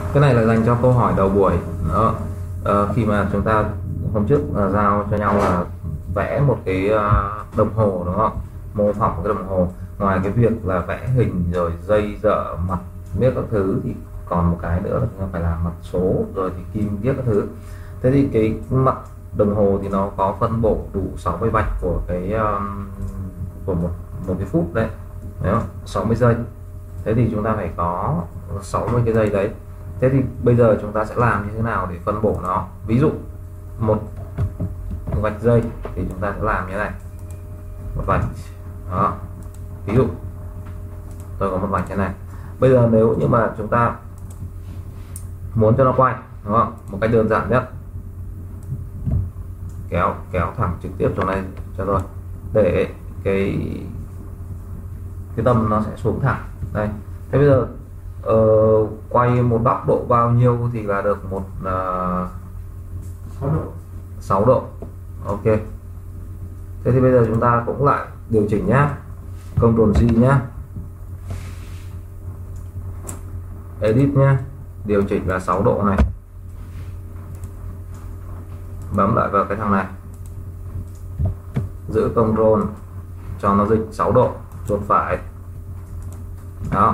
Cái này là dành cho câu hỏi đầu buổi đó. Khi mà chúng ta hôm trước giao cho nhau là vẽ một cái đồng hồ, đúng không, mô phỏng một cái đồng hồ. Ngoài cái việc là vẽ hình rồi dây dợ mặt viết các thứ thì còn một cái nữa là chúng ta phải làm mặt số rồi thì kim viết các thứ. Thế thì cái mặt đồng hồ thì nó có phân bổ đủ 60 vạch của cái của một cái phút đấy, đúng không? 60 giây. Thế thì chúng ta phải có 60 cái giây đấy. Thế thì bây giờ chúng ta sẽ làm như thế nào để phân bổ nó? Ví dụ một vạch giây thì chúng ta sẽ làm như thế này, một vạch đó. Ví dụ tôi có một vạch thế này. Bây giờ nếu như mà chúng ta muốn cho nó quay, đúng không, một cách đơn giản nhất, kéo thẳng trực tiếp chỗ này cho tôi, để cái tâm nó sẽ xuống thẳng đây. Thế bây giờ quay một góc độ bao nhiêu thì là được một 6 độ. Ok. Thế thì bây giờ chúng ta cũng lại điều chỉnh nhá, Ctrl G nhá, edit nhá, điều chỉnh là 6 độ này, bấm lại vào cái thằng này, giữ Ctrl cho nó dịch 6 độ, chuột phải đó.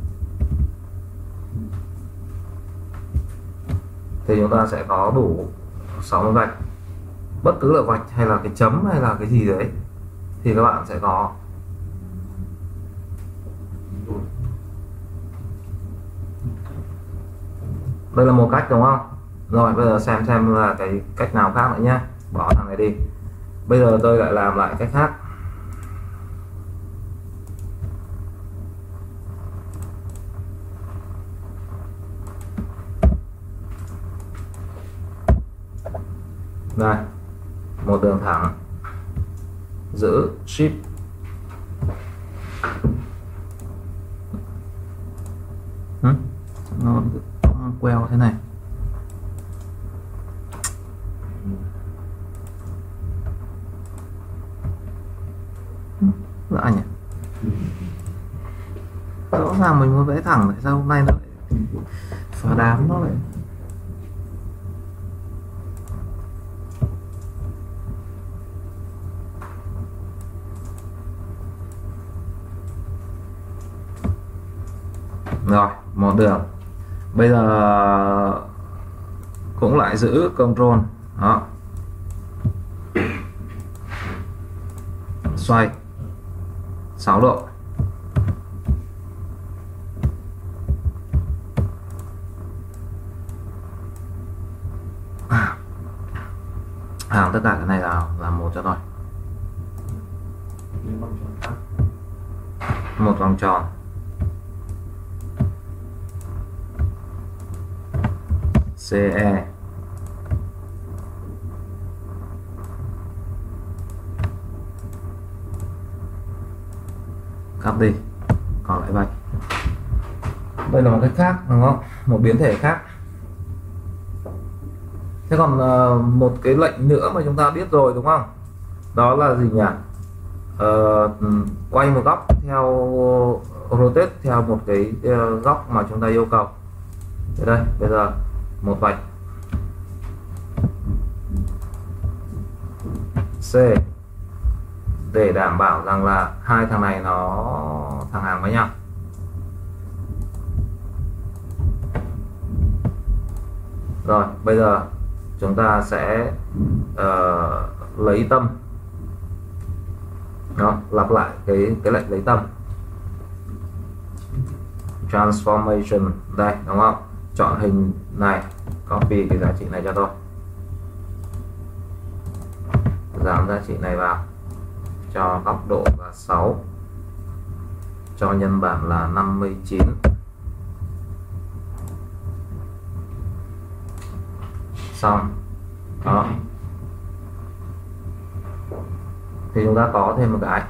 Thì chúng ta sẽ có đủ 60 vạch, bất cứ là vạch hay là cái chấm hay là cái gì đấy thì các bạn sẽ có. Đây là một cách, đúng không? Rồi bây giờ xem là cái cách nào khác nữa nhé. Bỏ thằng này đi. Bây giờ tôi lại làm lại cách khác. Đây, một đường thẳng, giữ Shift, nó queo thế này. Lạ nhỉ, rõ ràng mình muốn vẽ thẳng, tại sao hôm nay nó lại phá đám nó lại. Rồi, một đường. Bây giờ cũng lại giữ Ctrl đó, xoay 6 độ. Tất cả cái này là một cho tôi, một vòng tròn. CE cắt đi, còn lại vạch. Đây là một cách khác, đúng không? Một biến thể khác. Thế còn một cái lệnh nữa mà chúng ta biết rồi, đúng không? Đó là gì nhỉ? Quay một góc theo rotate theo một cái góc mà chúng ta yêu cầu. Thế đây, bây giờ một vạch C để đảm bảo rằng là hai thằng này nó thẳng hàng với nhau. Rồi bây giờ chúng ta sẽ lấy tâm đó, lặp lại cái lệnh lấy tâm, transformation đây, đúng không? Chọn hình này, copy cái giá trị này cho tôi, giảm giá trị này vào, cho góc độ là 6, cho nhân bản là 59, xong đó. Thì chúng ta có thêm một cái.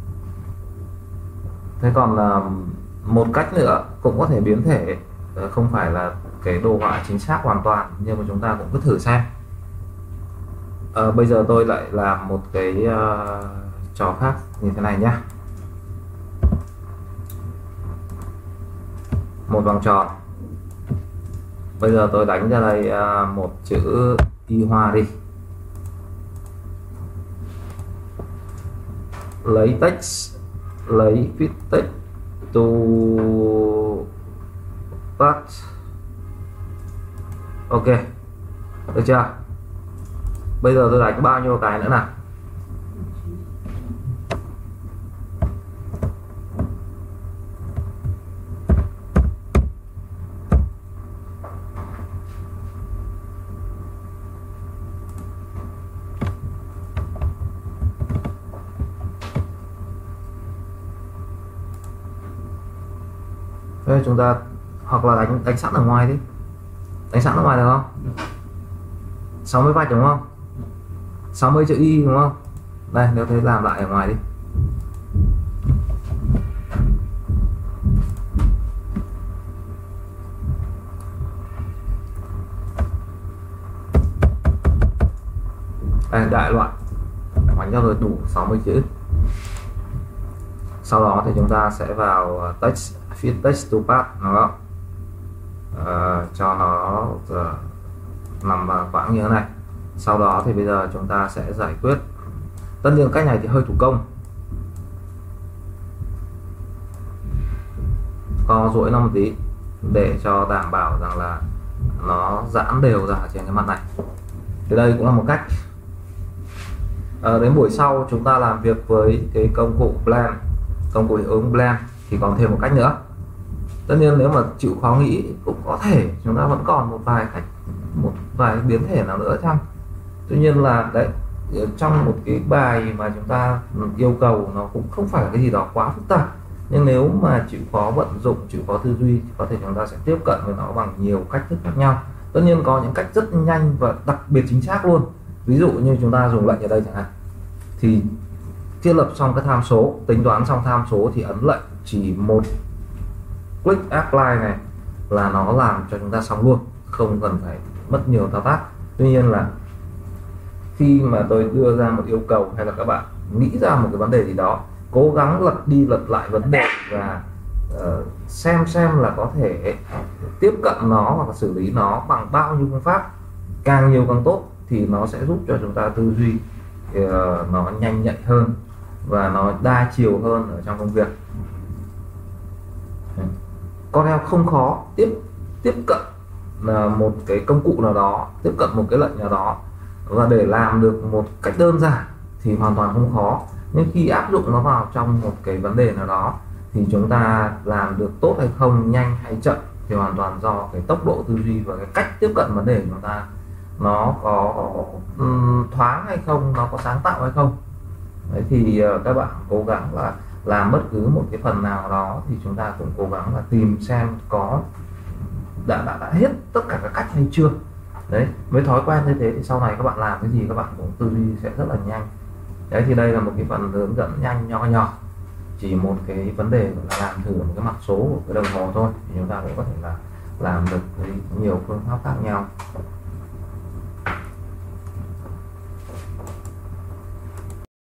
Thế còn là một cách nữa cũng có thể biến thể, không phải là cái đồ họa chính xác hoàn toàn, nhưng mà chúng ta cũng cứ thử xem. Bây giờ tôi lại làm một cái trò khác như thế này nhé. Một vòng tròn, Bây giờ tôi đánh ra đây một chữ Y Hoa đi, lấy text, lấy viết text to part. Ok, được chưa? Bây giờ tôi đánh bao nhiêu cái nữa nào? Đây, chúng ta hoặc là đánh sẵn ở ngoài đi, đánh sẵn ở ngoài được không? 60 vạch đúng không? 60 chữ Y đúng không? Đây, nếu thế làm lại ở ngoài đi. Đây, đại loại đánh cho rồi đủ 60 chữ. Sau đó thì chúng ta sẽ vào text, fit text to path, đúng không? Cho nó nằm vào khoảng như thế này. Sau đó thì bây giờ chúng ta sẽ giải quyết. Tất nhiên cách này thì hơi thủ công, co duỗi nó một tí để cho đảm bảo rằng là nó giãn đều ra trên cái mặt này. Thì đây cũng là một cách. Đến buổi sau chúng ta làm việc với cái công cụ Blend, công cụ hiệu ứng Blend thì còn thêm một cách nữa. Tất nhiên nếu mà chịu khó nghĩ cũng có thể chúng ta vẫn còn một vài cách, một vài biến thể nào nữa chăng. Tuy nhiên là đấy, trong một cái bài mà chúng ta yêu cầu nó cũng không phải là cái gì đó quá phức tạp, nhưng nếu mà chịu khó vận dụng, chịu khó tư duy thì có thể chúng ta sẽ tiếp cận với nó bằng nhiều cách thức khác nhau. Tất nhiên có những cách rất nhanh và đặc biệt chính xác luôn. Ví dụ như chúng ta dùng lệnh ở đây chẳng hạn, thì thiết lập xong cái tham số, tính toán xong tham số thì ấn lệnh chỉ một click apply này là nó làm cho chúng ta xong luôn, không cần phải mất nhiều thao tác. Tuy nhiên là khi mà tôi đưa ra một yêu cầu hay là các bạn nghĩ ra một cái vấn đề gì đó, cố gắng lật đi lật lại vấn đề và xem là có thể tiếp cận nó hoặc xử lý nó bằng bao nhiêu phương pháp, càng nhiều càng tốt, thì nó sẽ giúp cho chúng ta tư duy nó nhanh nhạy hơn và nó đa chiều hơn ở trong công việc. Con em không khó tiếp cận một cái công cụ nào đó, tiếp cận một cái lệnh nào đó và để làm được một cách đơn giản thì hoàn toàn không khó. Nhưng khi áp dụng nó vào trong một cái vấn đề nào đó thì chúng ta làm được tốt hay không, nhanh hay chậm thì hoàn toàn do cái tốc độ tư duy và cái cách tiếp cận vấn đề của chúng ta nó có thoáng hay không, nó có sáng tạo hay không. Đấy, thì các bạn cố gắng là làm bất cứ một cái phần nào đó thì chúng ta cũng cố gắng là tìm xem có đã hết tất cả các cách hay chưa. Đấy, với thói quen như thế thì sau này các bạn làm cái gì các bạn cũng tư duy sẽ rất là nhanh. Đấy, thì đây là một cái phần hướng dẫn nhanh nho nhỏ, chỉ một cái vấn đề là làm thử một cái mặt số của cái đồng hồ thôi thì chúng ta cũng có thể là làm được với nhiều phương pháp khác nhau.